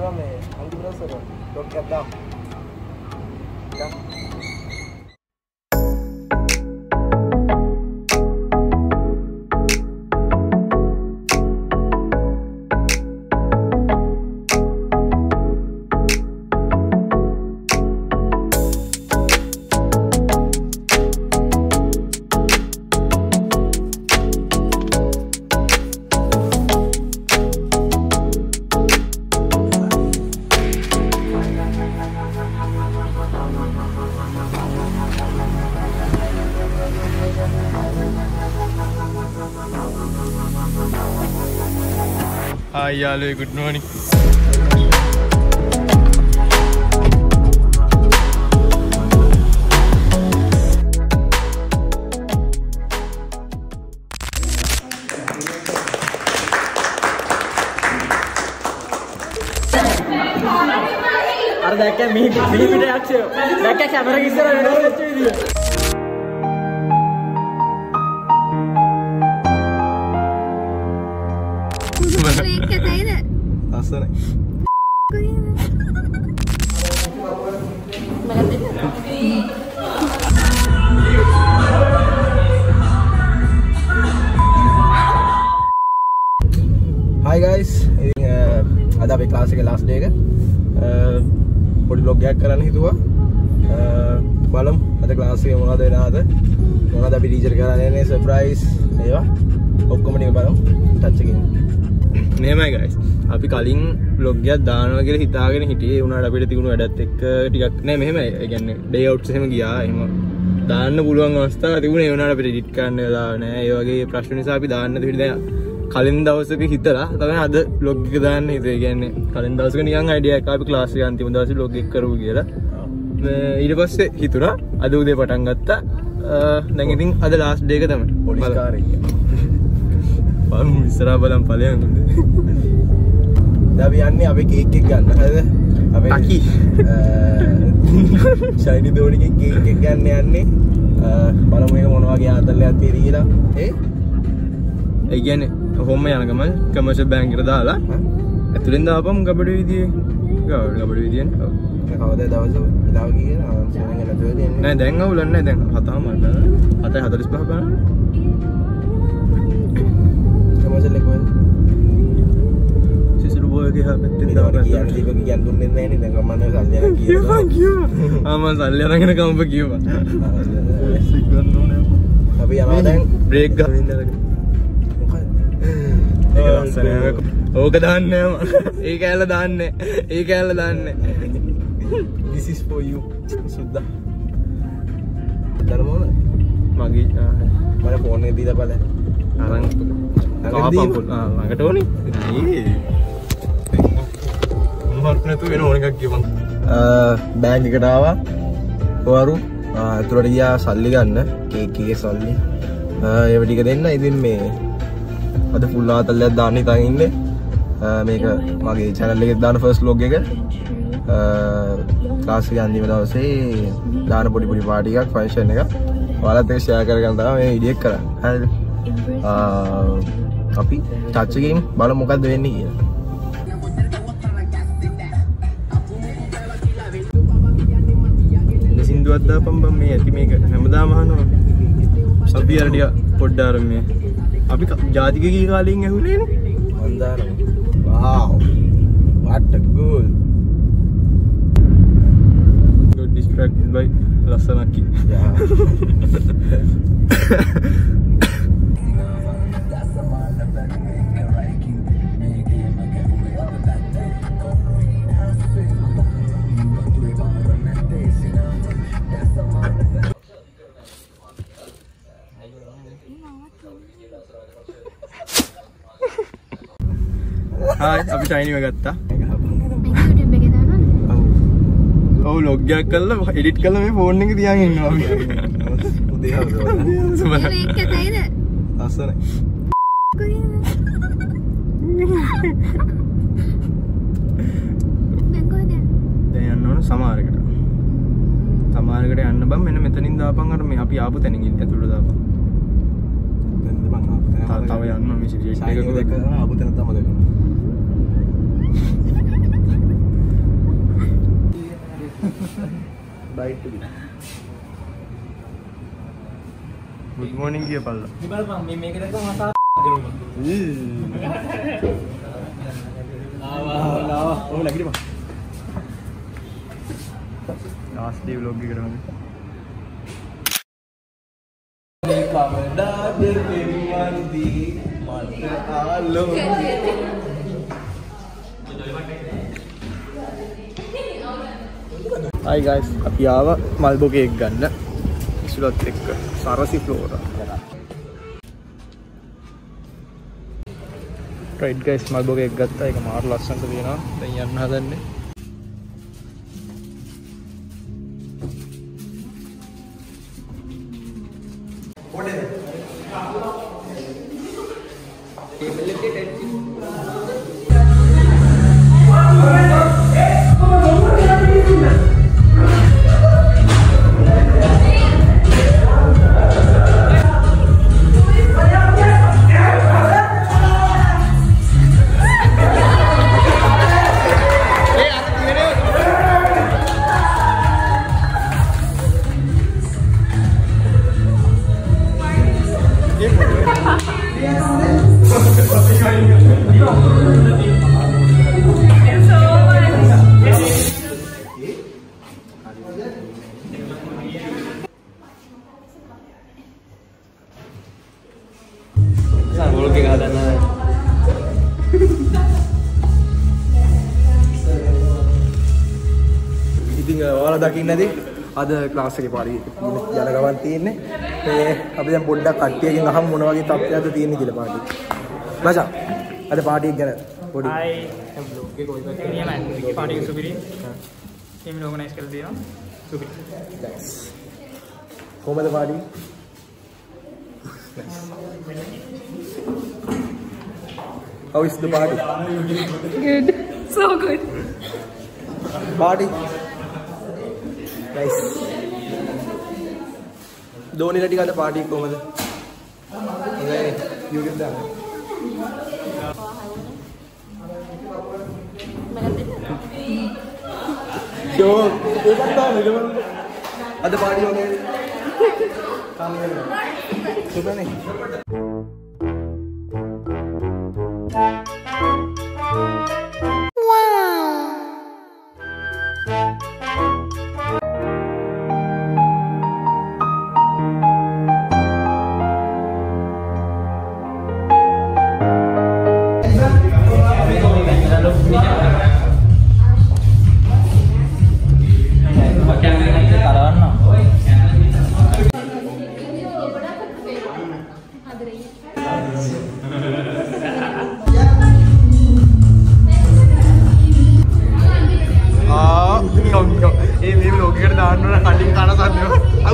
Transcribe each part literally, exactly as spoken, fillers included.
කරා මේ අන්තිම දවසට ලොග් එකක් දාමු. යා. Hi yaluwe, good morning. අර දැක්කේ මිහි මිහි පිට යක්ෂයෝ. දැක්කේ කැමරා ඉස්සර වෙනවා වෙච්ච විදිය. Asal ni. Hi guys, ඉතින් අද අපේ ක්ලාස් එකේ last day එක පොඩි vlog එකක් කරන්න හිතුවා. බලමු අද ක්ලාස් එකේ මොනවද වෙනවද? මොනවද අපි ටීචර් කරන්නේ surprise ඒවා ඔක්කොම ටික බලමු. ටච් එකකින්. මෙහෙමයි guys. අපි කලින් vlog එකක් දානවා කියලා හිතාගෙන හිටියේ. ඒ උනාට අපිට තිබුණු වැඩත් එක්ක ටිකක් නෑ මෙහෙමයි. ඒ කියන්නේ day outs එහෙම ගියා. එහෙම දාන්න පුළුවන් අවස්ථා තිබුණේ. ඒ උනාට අපිට edit කරන්න වෙලාව නෑ. ඒ වගේ ප්‍රශ්න නිසා අපි දාන්න දෙවිද දැන් කලින් දවසක හිතලා තමයි අද vlog එක දාන්න හිතුවේ. ඒ කියන්නේ කලින් දවසක නිකන් idea එකක් අපි ක්ලාස් එකේ අන්තිම දවසේ vlog එක කරමු කියලා. ඊට පස්සේ හිතුණා අද උදේ පටන් ගත්තා. දැන් ඉතින් අද last day එක තමයි. පොලිස් කාර්යය. බලමු ඉස්සරහ බලන් ඵලයන් උන්නේ. දැන් අපි යන්නේ අපේ කේක් එක ගන්න. හරිද? අපේ අකි ෂයිනි දෝනිගේ කේක් එක ගන්න යන්නේ. බලමු මේක මොන වගේ ආතල්ලයක් තියෙද කියලා. ඒ ඒ කියන්නේ කොහොම යන ගමන් කමර්ෂල් බැංක් එකට දාලා ඇතුලෙන් දාපම් ගබඩ විදියේ ගබඩ විදියෙන්. ඔව්. කවදද දවසේ වෙලාව කියලා සෙනෙන් නැතුව දෙන්නේ. නෑ දැන් අවුලක් නෑ දැන් හතම මට. හතයි හතලිස් පහ බලන්න. කමර්ෂල් එක කොහෙද? සිසුරු බෝය ගියා පැත්තෙන් දාපම්. කියන්නේ දීපක කියන්න දුන්නේ නැහැ නේ. දැන් මම සල්ලි අරන් කියනවා. කිව්වා. ආ මම සල්ලි අරගෙන කම්බ කිව්වා. සිග්නල් නෝනේ. අපි යනවා දැන් බ්‍රේක් ගන්න ඉඳලා. ඒක ලස්සනයි. ඕක දාන්නේ නෑ මම. ඒ කෑල්ල දාන්නේ. ඒ කෑල්ල දාන්නේ. This is for you. සුද්දා. දරමෝන. මගේ මම ෆෝන් එක දීලා බලන්න. අරන් ළඟට ආ ළඟට ඕනි. ඊ. මොහොත් නැතු වෙන ඕන එකක් කියපන්. බෑග් එකට ආවා. ඔවරු අතුරට ගියා සල්ලි ගන්න. කේක් එකේ සල්ලි. ඒව ටික දෙන්න. ඉතින් මේ අද ෆුල් ආතල්ලයක් දාන්න හිතාගෙන ඉන්නේ. මේක මගේ channel එකේ දාන first vlog එක. ක්ලාස් එකේ අන්තිම දවසේ දාන පොඩි පොඩි පාටි එකක් ෆන්ක්ෂන් එකක්. ඔයාලත් එක්ක share කරගන්න තමයි මේ වීඩියෝ එක කරන්නේ. හරිද? අපි ටච් එකකින් බලමු මොකද්ද වෙන්නේ කියලා. සින්දුවක් දාපම් බම් මේ ඇති මේක හැමදාම අහනවා. අපි අර ටික පොඩ්ඩ අර මේ අපි ජාතික ගී කාලෙන් ඇහුලේනේ. මන්දාරම. wow. what a goal. got distracted by ලස්සනකි. yeah. Hai, අපි ටයිනිව ගත්තා. YouTube එකේ දානවද? ඔව්. ඔව් log එකක් කරලා edit කරලා මේ phone එකේ තියාගෙන ඉන්නවා අපි. උදේ හවස. මේක කතයිද? ලස්සනයි. දැන් කොහෙද? දැන් යන්න ඕන සමහරකට. සමහරකට යන්න බම් මෙන්න මෙතනින් දාපන් අර මේ අපි ආපු තැනින් ඇතුළට දාපන්. තව යන්න මේ ෂීට් එක ආපු තැන තමයි. morning කියපල්ලා. බලපන් මේ මේක දැක්කම මසා දෙනවා. ආවා ආවා ඔය ලගිරපන්. last day vlog එකට මම. මේ කවදාද පෙරවන්දි මට ආලෝකේ. Hi guys, අපි ආව මල්බෝ කේක් ගන්න. ඉස්සුලත් එක්ක සරසි ෆ්ලෝරා. right guys, මල්බෝ කේක් ගත්තා. ඒක මාර ලස්සනට තියෙනවා. දැන් යන්න හදන්නේ. ඉතින් ඔයාලා දකින්න ඇති අද ක්ලාස් එකේ පාරි යන ගමන් තියෙන්නේ. මේ අපි දැන් පොඩ්ඩක් කට්ටියකින් අහමු මොන වගේ තත්ත්වයක්ද තියෙන්නේ කියලා පාටි. මචං අද පාටි එක ගැන පොඩි Hi, I'm vlog එක කොයි පැත්තේ නියමයි. පාටි එක සුපිරි. ටීම් ඕගනයිස් කරලා තියෙනවා. සුපිරි. Thanks. කොහමද party? How is the party? Good. So good. Party. Nice. Dhoni la ටිකද party එක කොහමද? හොඳයි. You get that. Yo, ඒකත් තමයි නේද? අද party වගේ. කාමයේ. සුබනේ. ඒ මේ vlog එකට දාන්න ඕන කලින් කන සද්දව.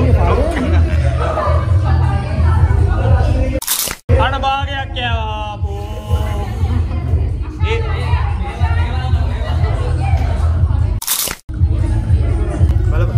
අන භාගයක් යවා පෝ. ඒ බලපන්.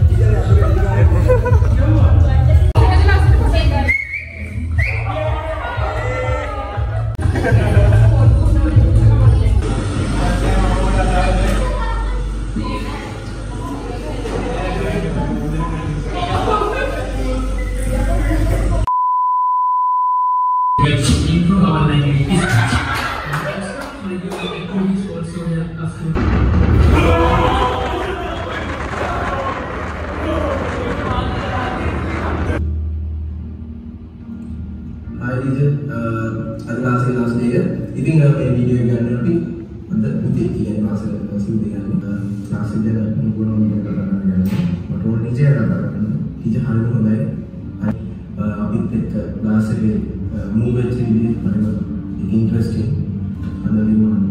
Hi teacher, අද class එක last day එක. ඉතින් මේ වීඩියෝ එක ගන්න අපි අද උදේ කියන class එක සිද්ධ කරනවා. class එක ගැන මොනවා මොනවද කතා කරන්න යන්නේ. මට ඕන teacher කතා කරන්න. teacher හරියට හොඳයි. අපිත් එක්ක class එකේ move වෙච්ච විදිහ හරියට interesting. අදදී මොනවද?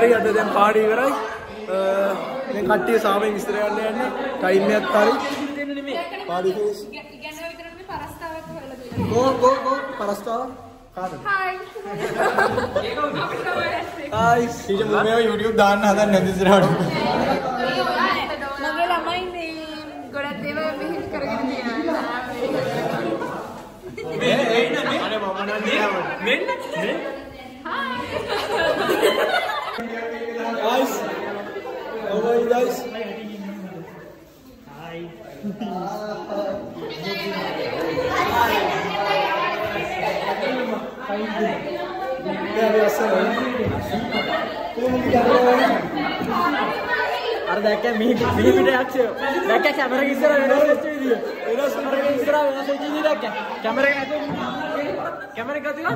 හරි අද දැන් පාඩි ඉවරයි. දැන් කට්ටිය සාමයෙන් ඉස්සර යන්න යන්නේ. ටයිම් එකත් හරි. පාඩි ෆේස්. ඉගෙනව විතර නෙමෙයි පරස්තාවක් හොයලා දෙන්න. ගෝ ගෝ ගෝ පරස්තාව කාටද? හායි. හායි. ඊට මේ YouTube දාන්න හදන්නේ නැති ඉස්සරහට. මගේ ළමයි මේ ගොඩක් දේවල් මෙහෙම කරගෙන තියෙනවා. මේ එයි නේ අනේ මම නම් මෙන්න මෙන්න Guys, how are you guys? Hi. අර දැක්ක මේ මේ පිට යක්ෂය දැක්ක කැමරා එක ඉස්සර වෙනස් වෙච්ච විදිය වෙනස් කැමරා එක ඉස්සර වෙනස් වෙච්ච විදිය දැක්ක කැමරා එක ඇතුලේ කැමරා එක ඇතුලේ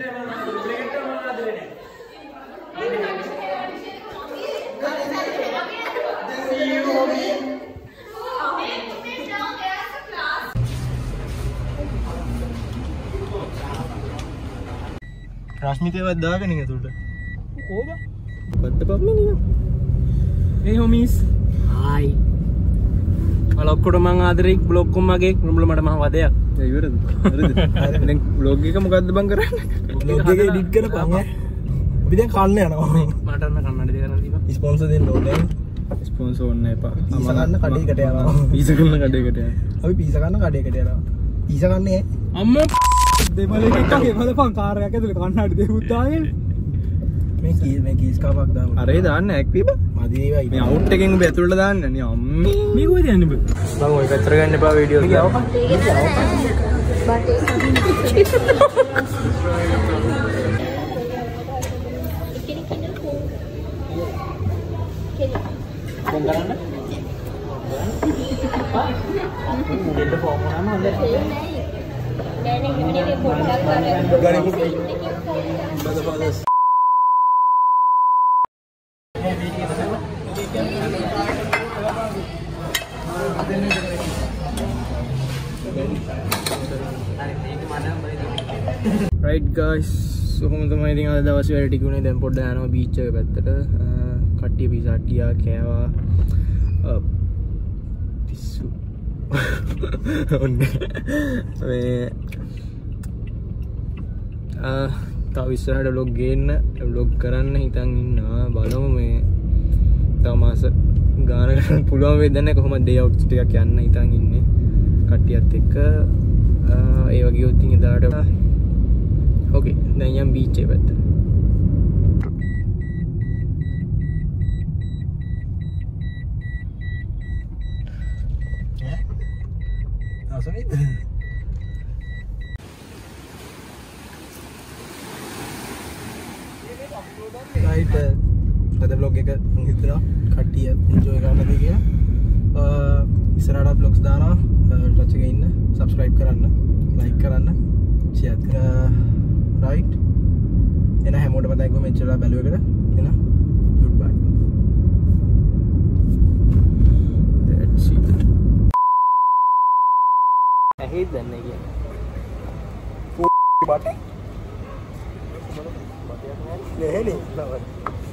රශ්මිතේවත් දාගෙන ඉන්න උඩට. ඕබ. කොත්ත පම්මේ නිකන්. Hey homies. Hi. Kalau aku udah mengadari blog kumage, belum belum ada mahwadaya. ඒ ඉවරද? හරිද? දැන් vlog එක මොකද්ද බං කරන්නේ? vlog එක edit කරපන් ඈ. අපි දැන් කන්න යනවා. Mata nak kan ada di kanan lima. Sponsor දෙන්න ඕනේ. ස්පොන්සර් ඕන්න එපා. පීසා ගන්න කඩේකට යනවා. පීසා ගන්න කඩේකට යනවා. අපි පීසා ගන්න කඩේකට යනවා. පීසා ගන්නේ ඈ. Amma දෙමළ එකක් ගෙවලපන් කාර්යයක් ඇතුලේ කන්නාඩි දෙකුත් දාගෙන. මේ කී මේ කීස් කපක් දාමු. අරේ දාන්න ඇක්ටිව. මදි ඒවා මේ අවුට් එකෙන් ඔබ ඇතුළට දාන්න නේ අම්මේ. ni gue dia ni bu. බං ඔය පැත්තට ගන්න එපා වීඩියෝ එක. Right guys, කොහොමද තමයි ඉතින් අද දවස් වල ටික උනේ දැන් පොඩ්ඩක් යනවා බීච් එක පැත්තට. කට්ටිය පීසා ගියා කෑවා. පිස්සු. ඔන්න මේ ආ තව ඉස්සරහට vlog ගේන්න vlog කරන්න හිතන් ඉන්නවා. බලමු මේ තව මාස ගානකට පුළුවන් වේද නැහැ. කොහොමද day out ටිකක් යන්න හිතන් ඉන්නේ කට්ටියත් එක්ක. ඒ වගේ උත් ඉතින් එදාට ඕකේ දැන් යම් බීච් එක පැත්තට. ආසනේ right අද vlog එක මම හිතනවා කට්ටිය enjoy කරන්නද කියලා. ඉස්සරහට vlogs දානවා. touch එකේ ඉන්න subscribe කරන්න like කරන්න share කරන්න right එන හැමෝටම තැන්කු මෙච්චර බැලුවකට එන goodbye That's it. Ahid dan lagi. බටේ නේ නේ